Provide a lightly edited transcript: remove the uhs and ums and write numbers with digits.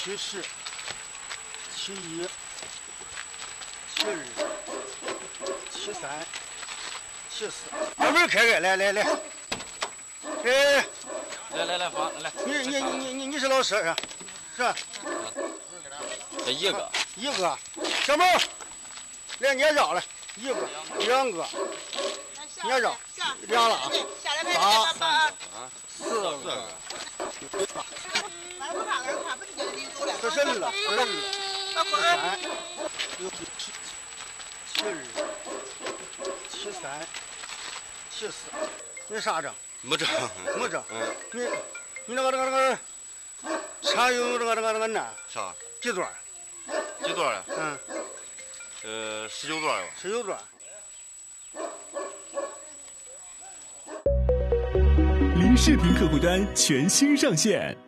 70、71、72、73、74。慢慢开，来， 来，放来。 你是老师是？是。 这一个。 小妹，来捏绕了，一个、2个，捏绕，2了啊，8、4个。42了，43、72、73、74，你啥证？ 没证。 你那个查有这个呢？ 啥？ 几段？ 几段了 ？19 段了。 19段。 零视频客户端全新上线。